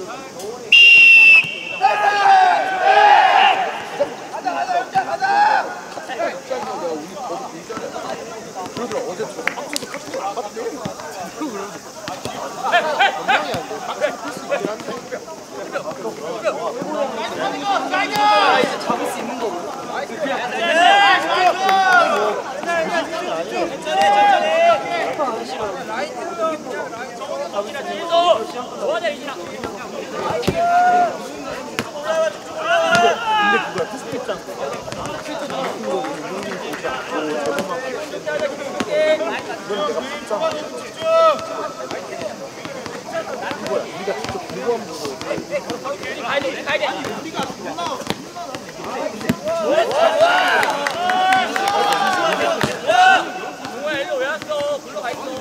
잡을 수 있는 거고. 좋아하자 이진아. 근데 그거야 테스트장 실제 같은 거 운동님 보지 않고 저것만 이건 내가 봤잖아. 그거야 우리가 직접 들고 한번 보고 가야 돼. 동호야 일로 왜 왔어? 글로 가 있어.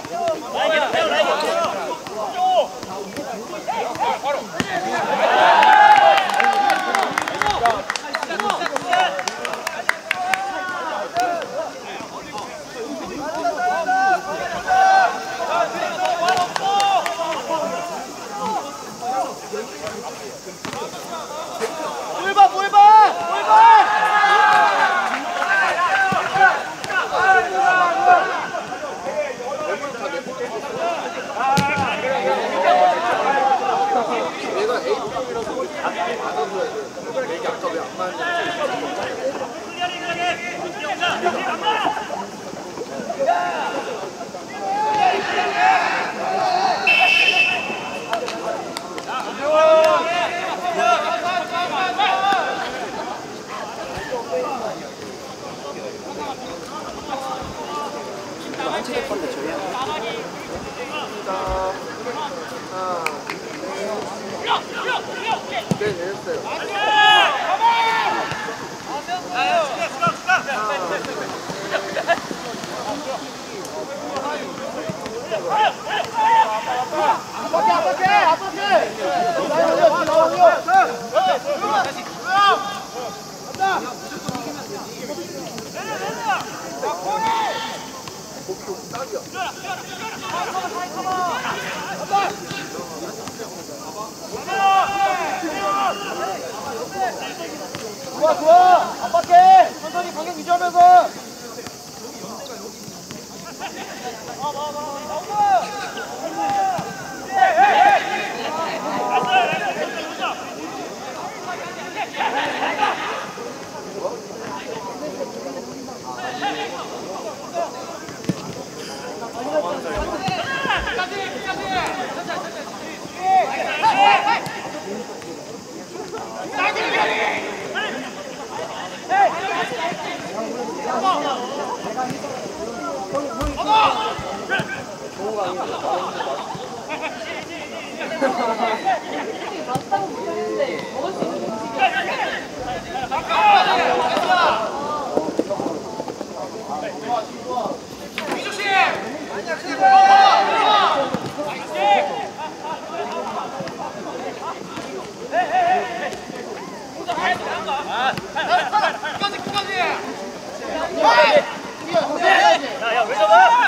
내가 A형이라서 받아줘야 돼. 내게 아까 왜 안 맞는지. 한 체력 건데 저희야. 네, 내렸어요. 좋아 압박해 천천히 방향 유지하면서 맞다고 못했는데 먹을 수 있는 음식이야. 야야 왜 잡아?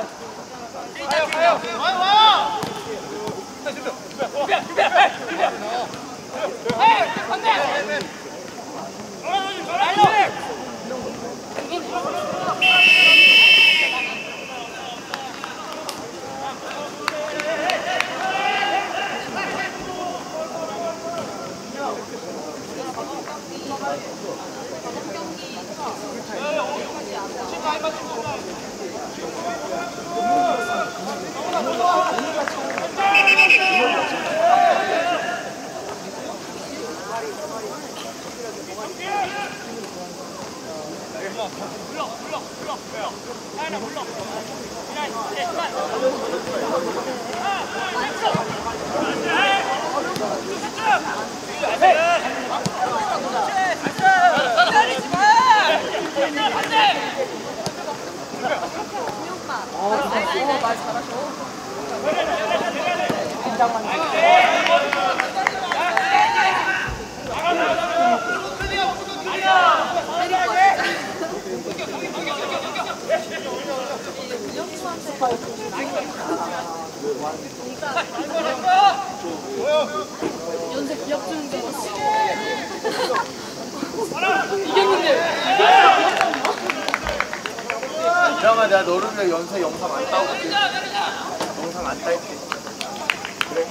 말 잘하셔. 긴장만 운영수한테 연세 기합 주는 줄 알았어. 이겼는데. 그러면 내가 너를 위해 연세 영상 안 따올게. 영상 안 딸게. 그래.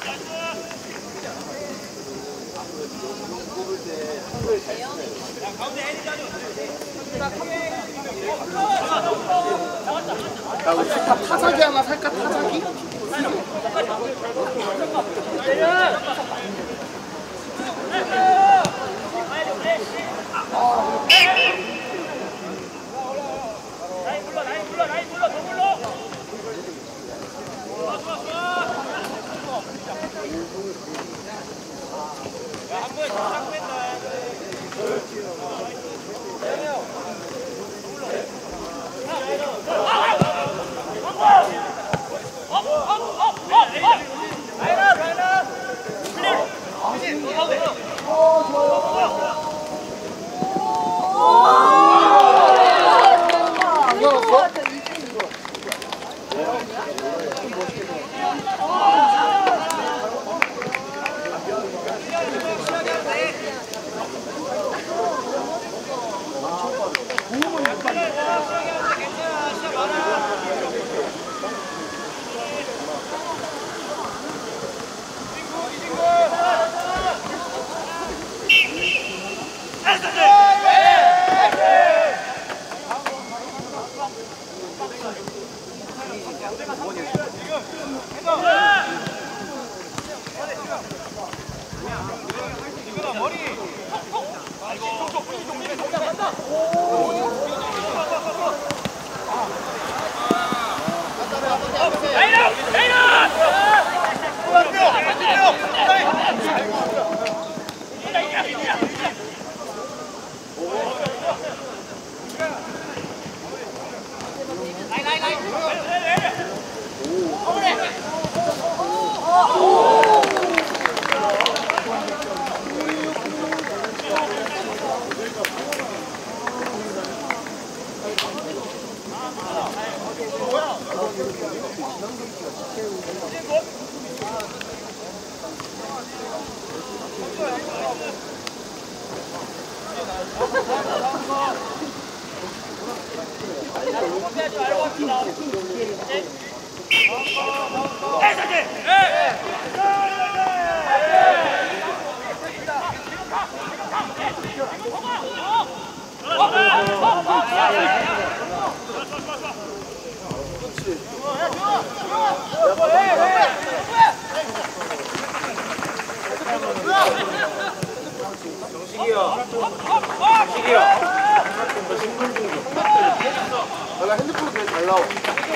야, 우리 스탑 타자기 하나 살까? 타자기? 라인 불러, 더 불러. 한 번에 쫙 뺀다. 내가 핸드폰으로 되게 잘 나와.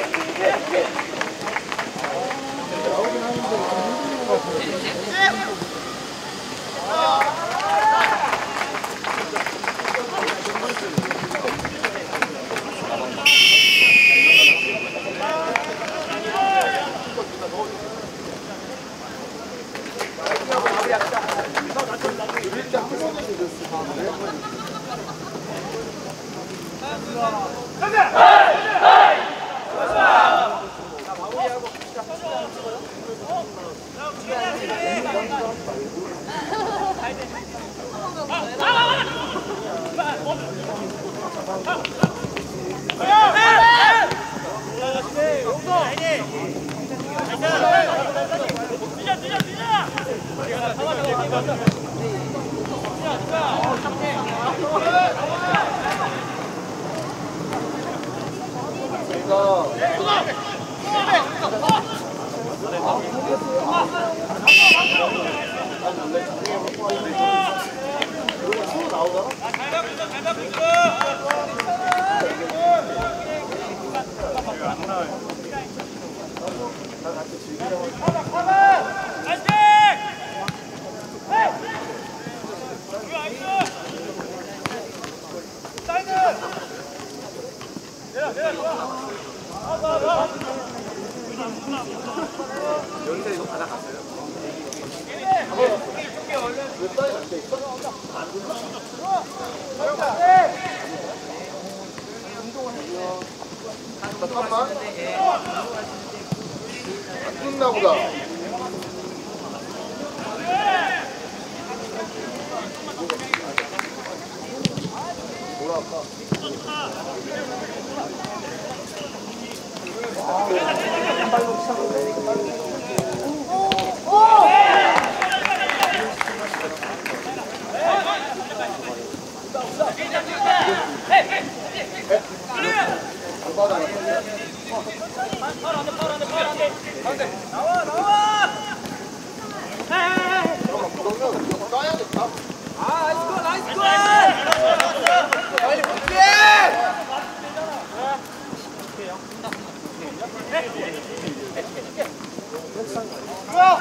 연세 이거 받아갔어요? 잠깐만. 안 끝나 보다.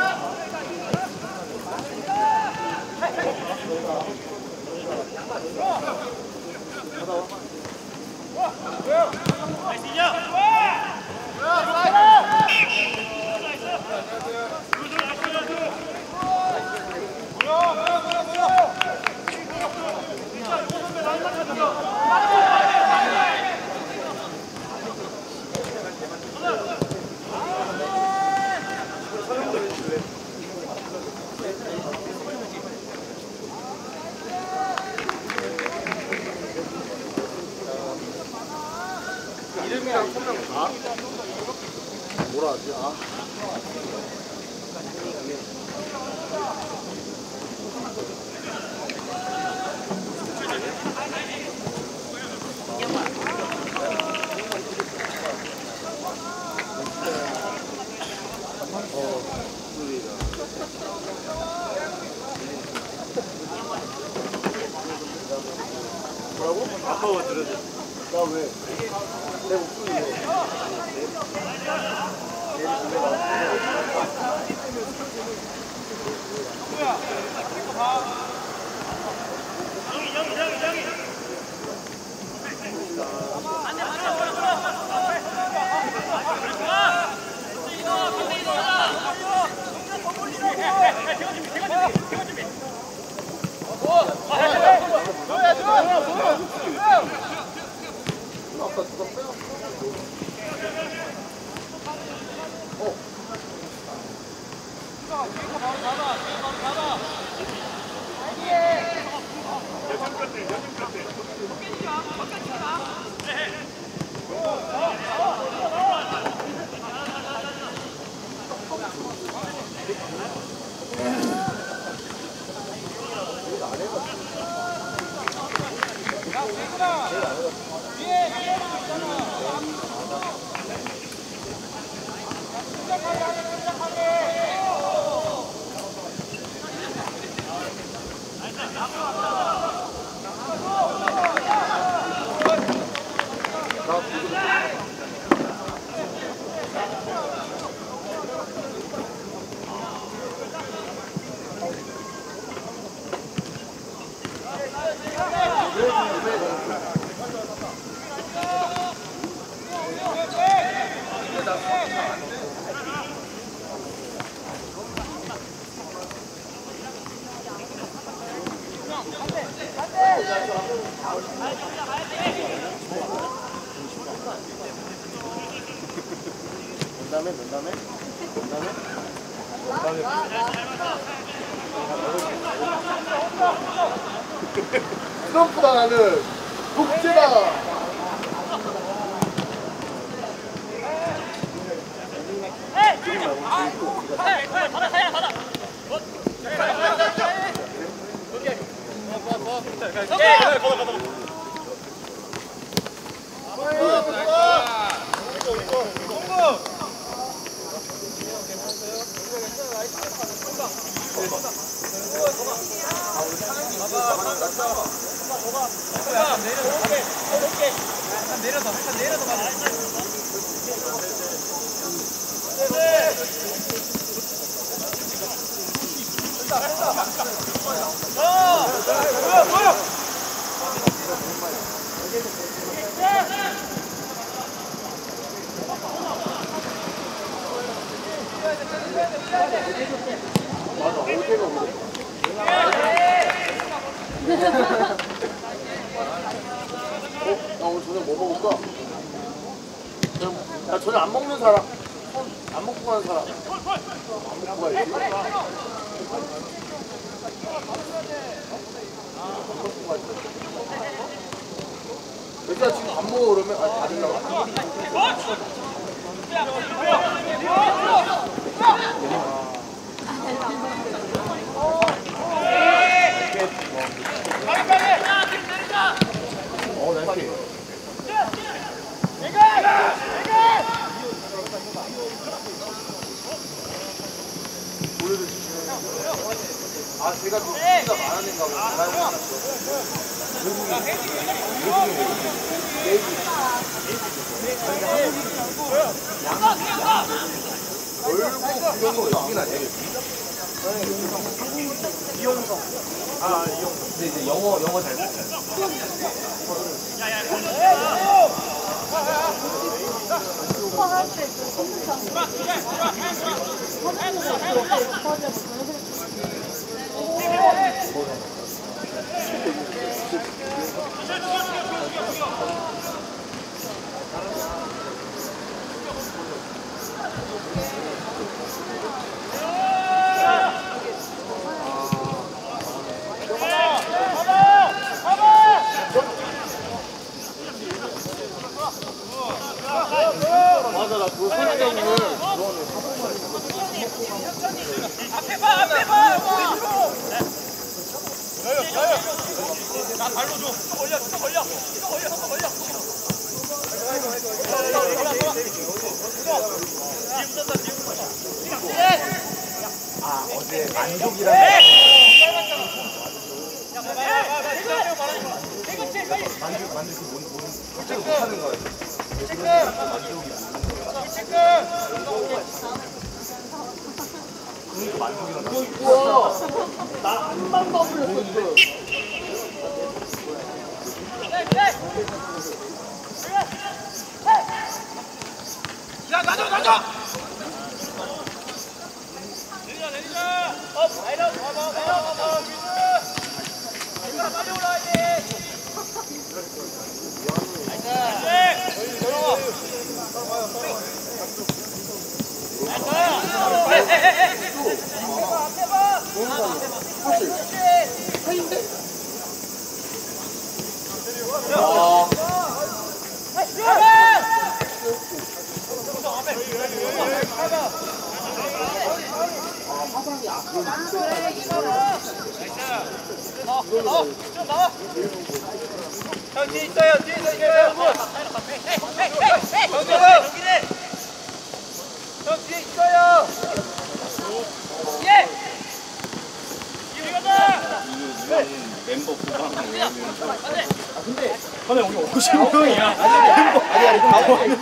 이름이랑 성명 다? 뭐라 하지? 아. 뭐라고? 아까워 들어줘. 나 왜? 내 목소리 왜? 아까 누가 빼갔어? 면담해? 트럼프다 나는 독재다. 맞아, 어제가 오래. 나 오늘 저녁 뭐 먹을까? 나 저녁 안 먹는 사람. 안 먹고 가는 사람. 안 먹고 가야지. 얘들아 지금 밥 먹어 그러면 다 된다고. 나이스. 아, 제가 좀 수가 많은 애인가 보다. 이런 거 여긴 아니야 여기? 이용성. 아 이용. 근데 이제 영어 잘 못해. 오빠 할때 그 선수장 맞아 나 그거 선생님을 앞에 봐 나 발로 줘 걸려 아 어제 만족이라는 만족이 뭔 갑자기 못하는 거야. 그러니까 만족이라는 나한 번도 안 불렀어. 야 가져 내리자 봐봐 민수 빨리 올라와야 돼 나와 형 뒤에 있어요 형 뒤에 있어요 예 이리 가자 멤버 보강. 근데 근데 우리 50명이야. 아니 가고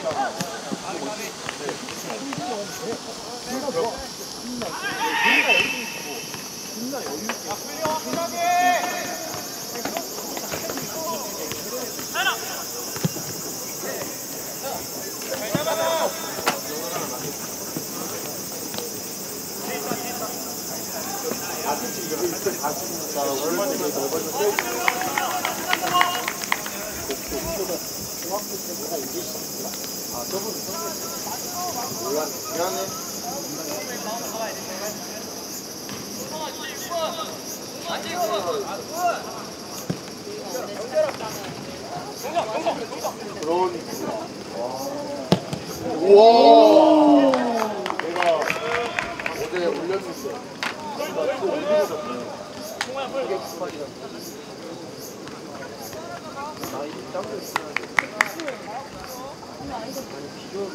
미안해. 우와. 내가 어제 올렸었어. 나 그거 올리고 그게 구판이다. 나 이거 짱구 있어. 아니 비교를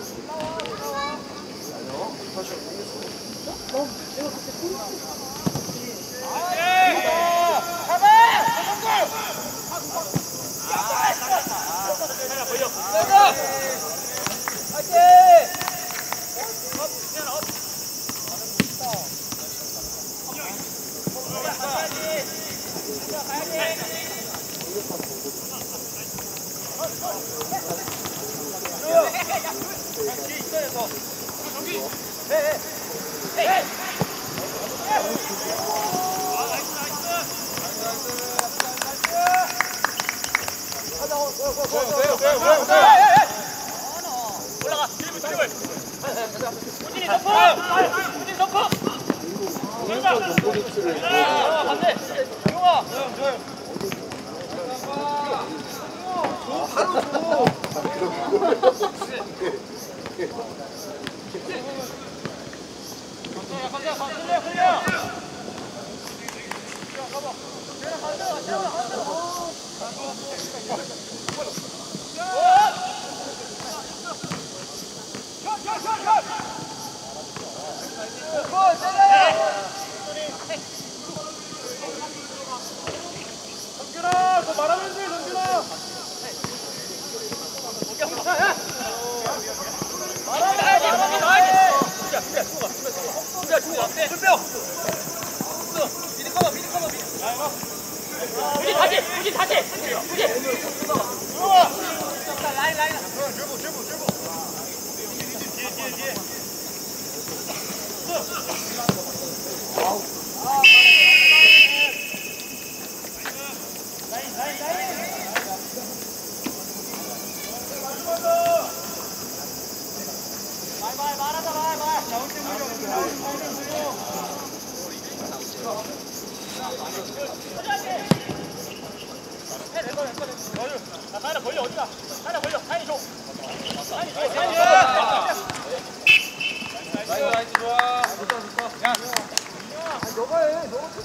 아니요. 사실 올라가 드리블 우진이 점프 반대 용아 하루 줘. 정준아 그거 말하면 돼 정준아 말하면 돼 야, 준비 앞에. 준비요. 미리 커버. 우지 다시. 라인. 사이라 벌려 어디가? 사이라 벌려. 사이니 줘. 나이스 좋아. 좋다. 야. 너가 해.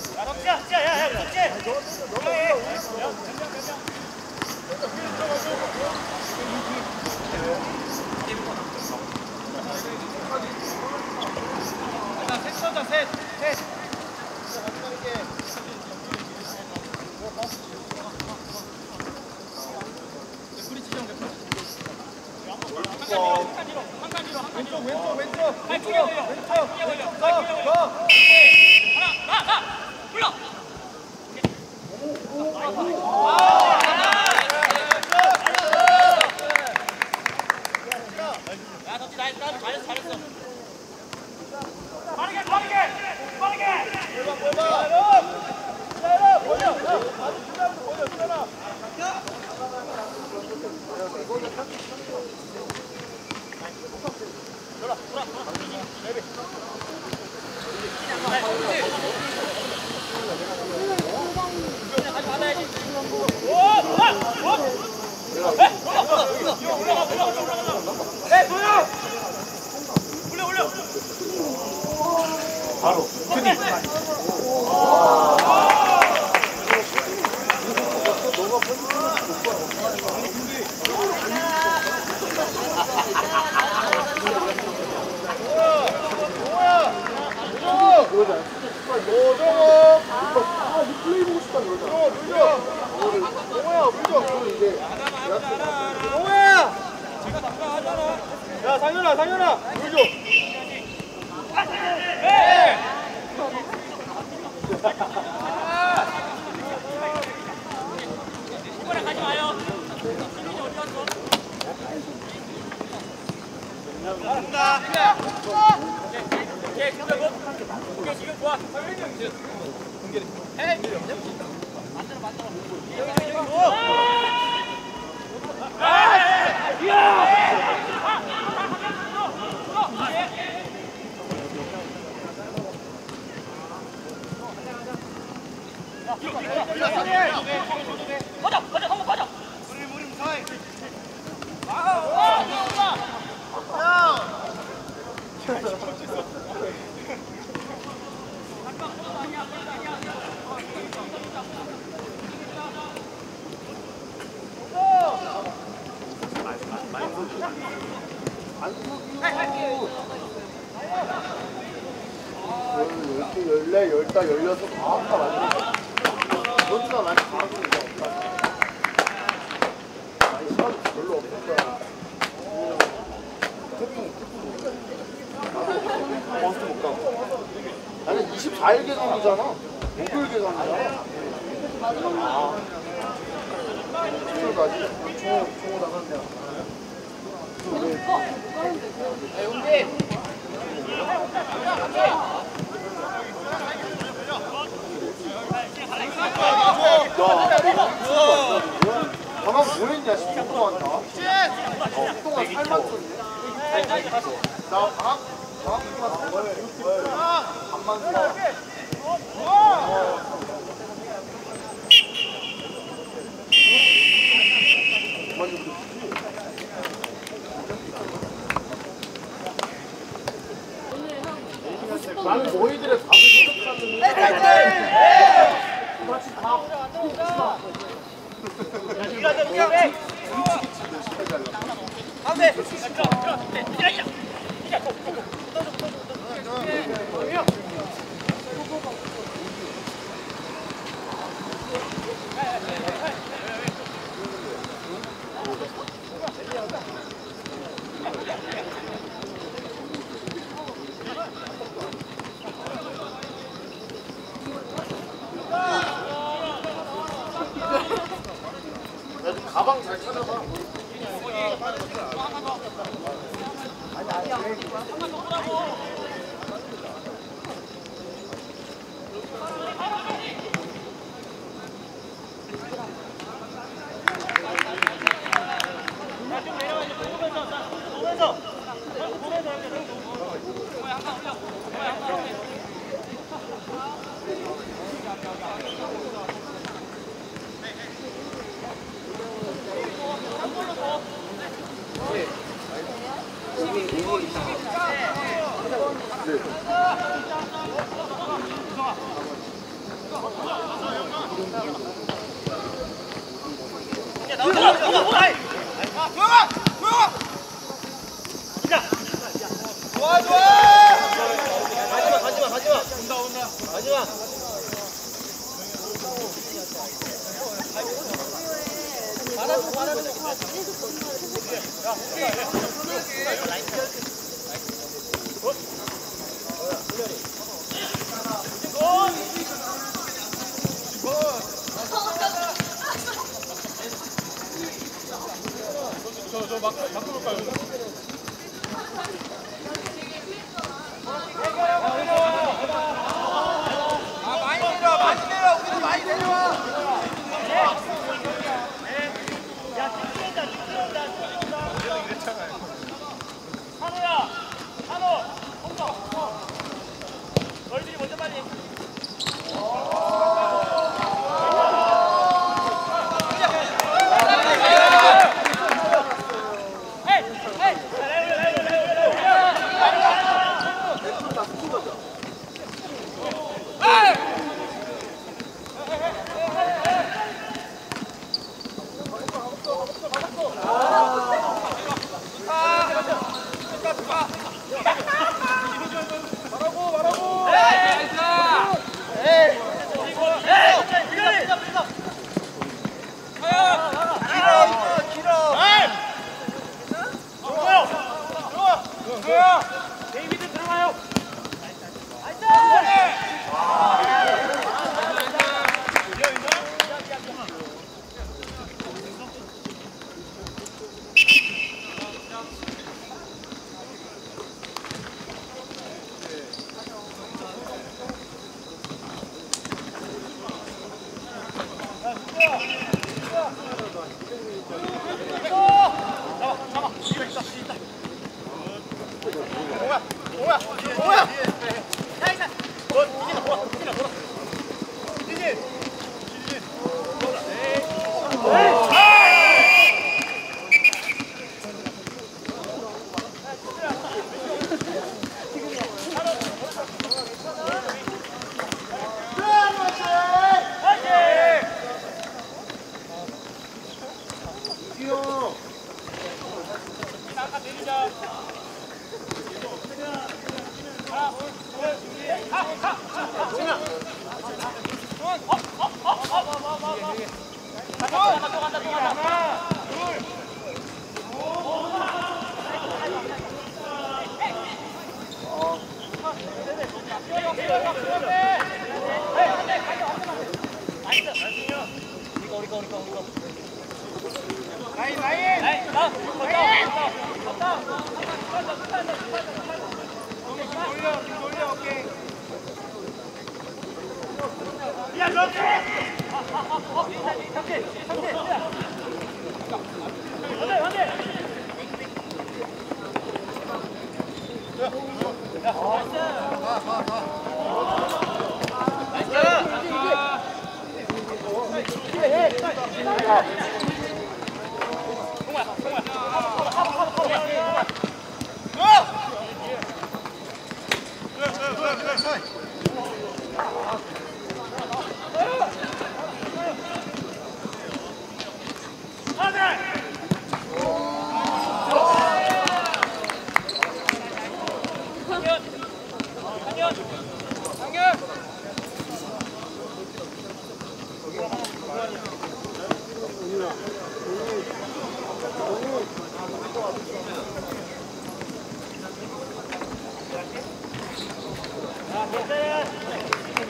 야, 상현아, 물 줘. 이거랑 가지 마요. 수빈이 어디 갔어? 오케이, 지금 좋아. 가자, 한번 가자. 이렇게 14, 16 과학과 만들어. 그것보다 많이 과학이 없다. 많이 시간이 별로 없을 거야. 나도 버스 못 가고. 나는 24일 계산이잖아. 목요일 계산이잖아. 수술 가지. 총호 나간대요. 방학 뭐 했냐? 10분 동안 다? 10분 동안 살만 쪘네? 나 방학 동안 반만 써. 나는 너희들의 답을 생각하는 같이 다 가방 잘 찾아봐. 데이비드 들어가요.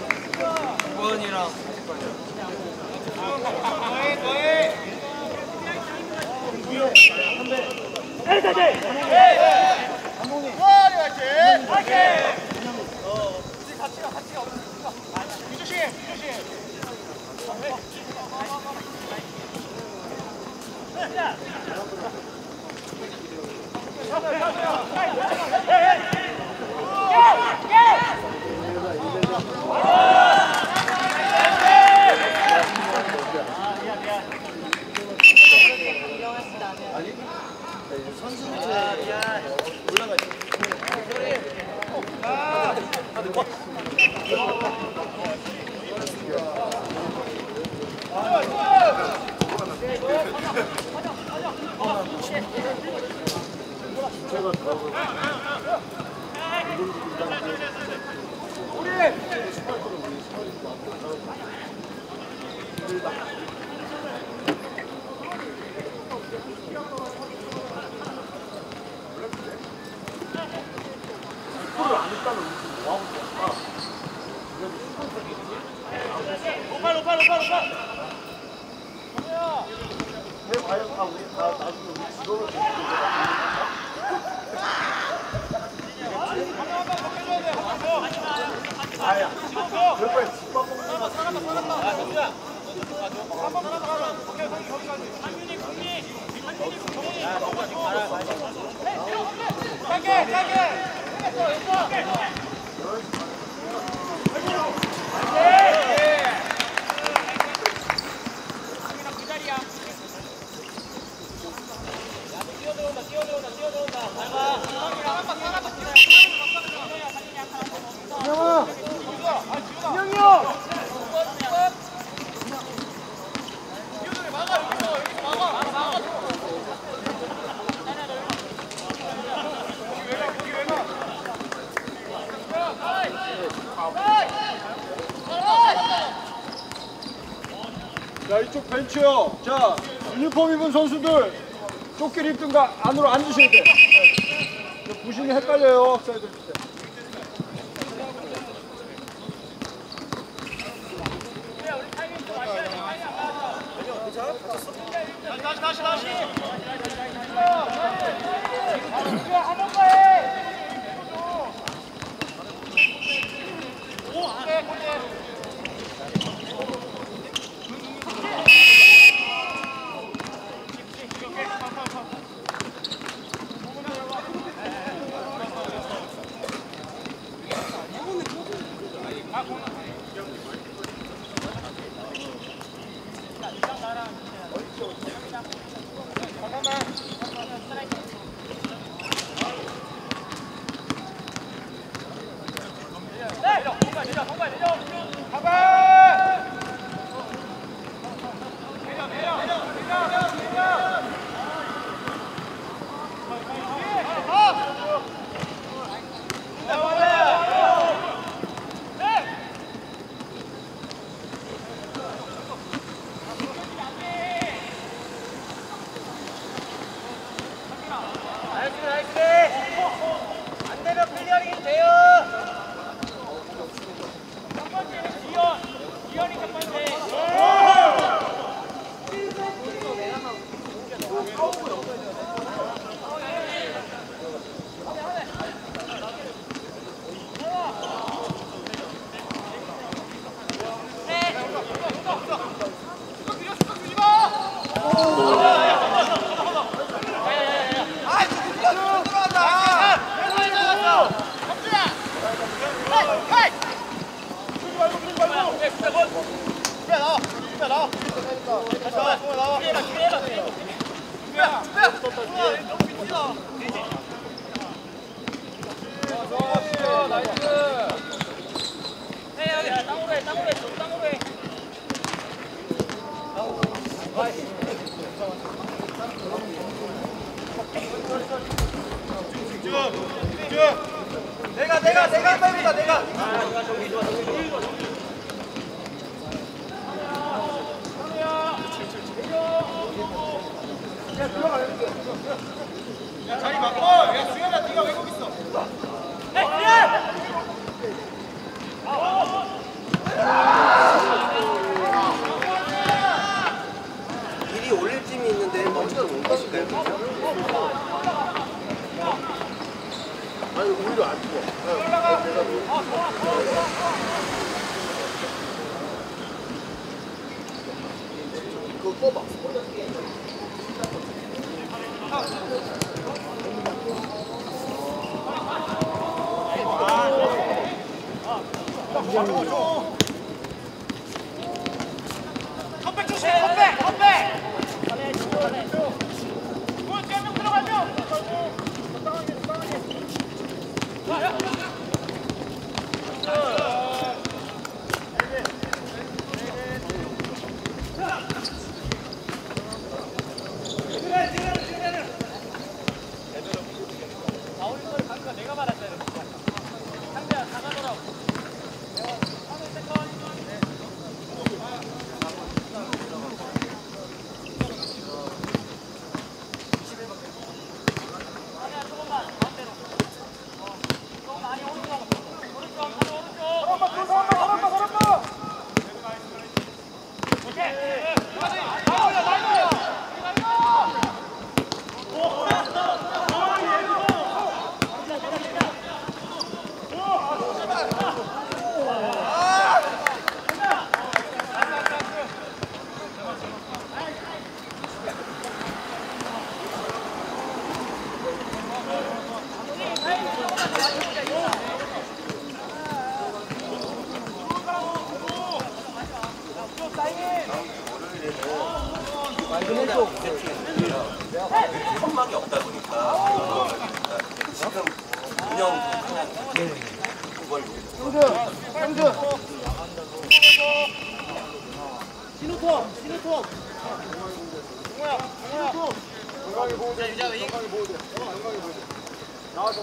이번이랑 자, 이쪽 벤치요. 자, 유니폼 입은 선수들 조끼를 입든가 안으로 앉으셔야 돼. 네. 부심이 헷갈려요. 사이드 때. 다시. 안 되면 클리어링 돼요. 첫 번째는 지연이 첫 번째. 내가 한 발보다 내가. 야, 자리 바꿔. 야, 수현아, 네가 왜 거기 있어? 미리 올릴 팀이 있는데 먼저 못 가실까요? 뽑아. 컴백 조심. 컴백. 명 들어가면. 나오는 걸 방금 내가 말했어야 돼. 상대야 다 가더라고. 아니야 조금만 가운데로. 조금 많이 오른쪽. 선망이 없다 보니까 지금 운영 그걸 신호통. 건강히 보호대. 건강히 보호대. 나와서.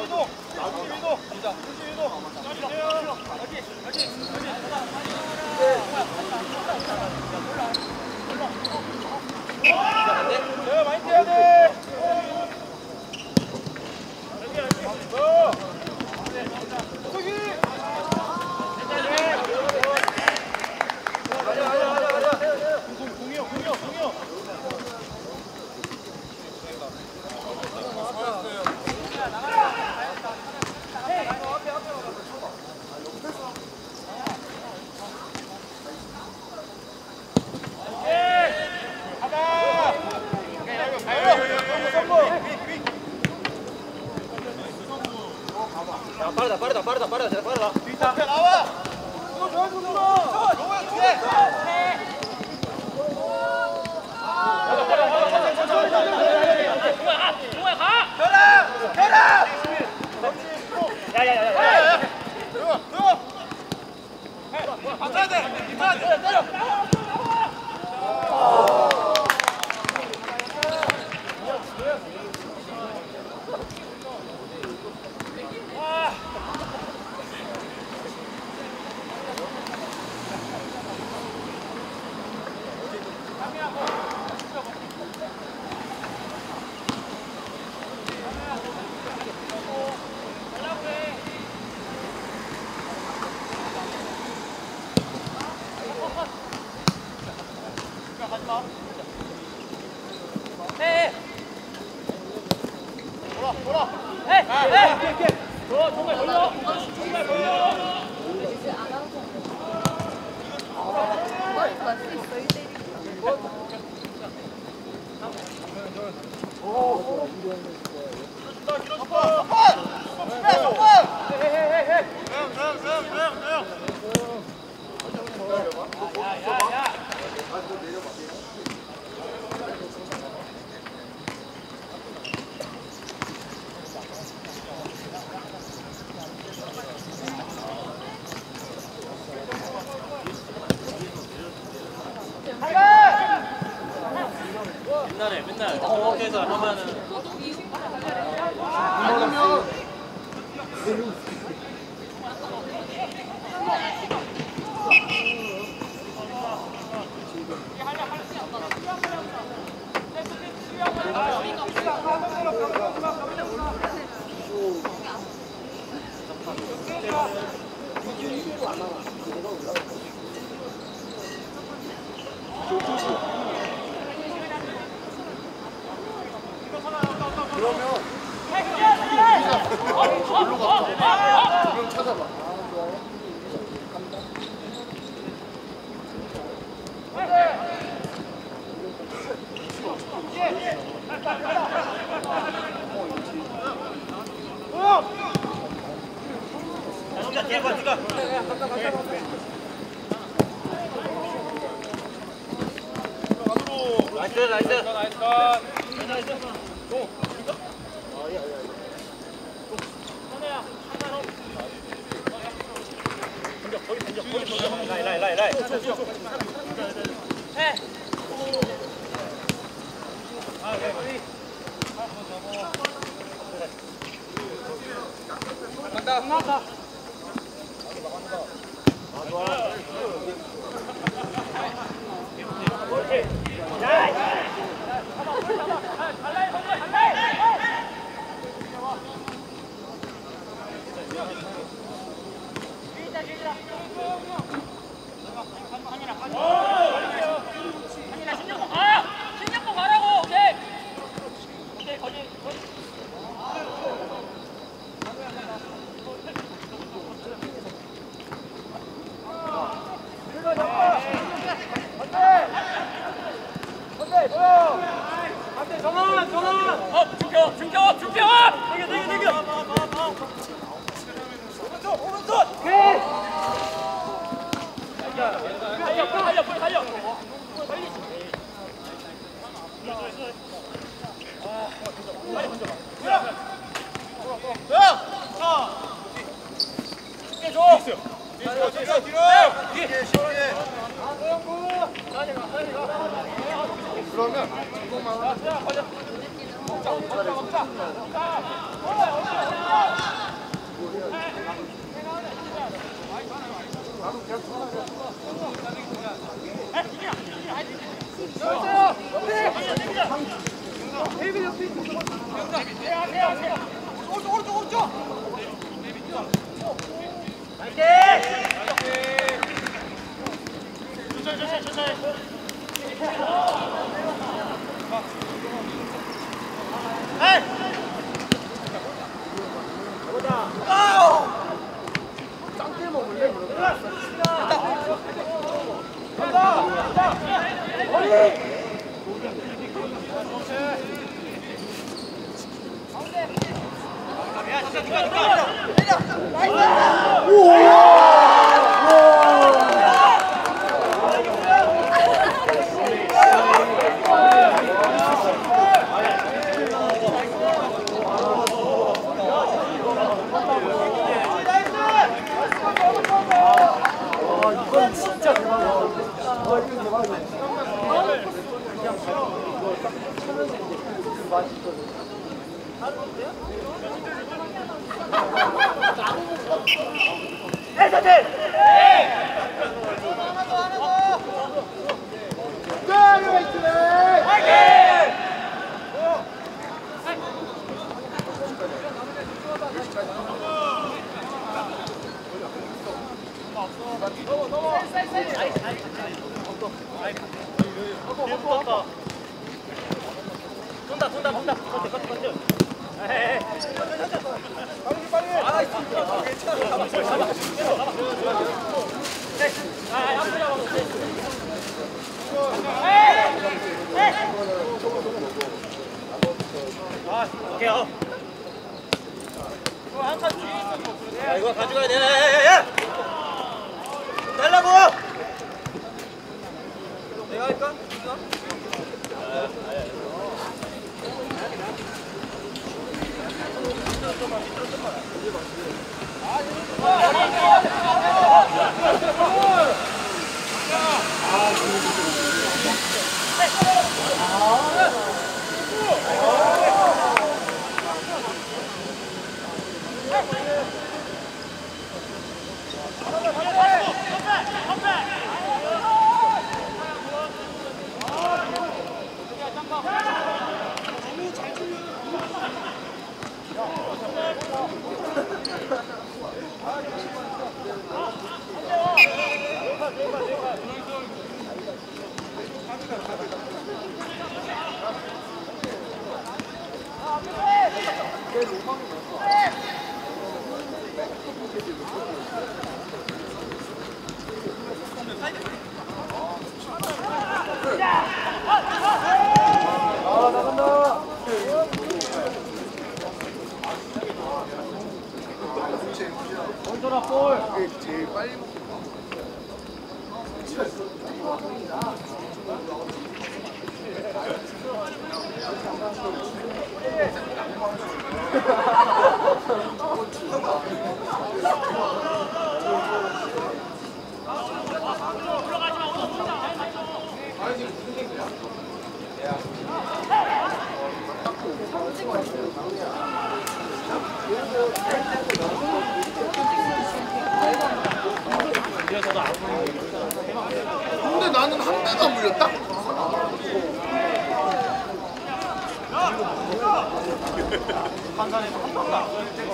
내가 많이 뛰어야 돼. 빠르다. 나와. 옛날에 맨날 저렇게서 하면은 나이스 나이스. 나이스 컷. 라이. 간다. 신경고 가라고. 오케이. 거기. 중겨. 달려. 그러면 이것만 짱게 먹을래 그러면? 이건 진짜 대박이야. 이건 대박이야. 그냥 이거 딱 치면서 이제 그 맛이 있거든. 돈다. 오케이. 야, 이거 가져가야 돼. 야! 달라고! 내가 할까? 원소라 볼. 이게 제일 빨리 먹고. 근데 나는 한 대도 안 물렸다? 판단해서 한 번도 안 걸릴 때가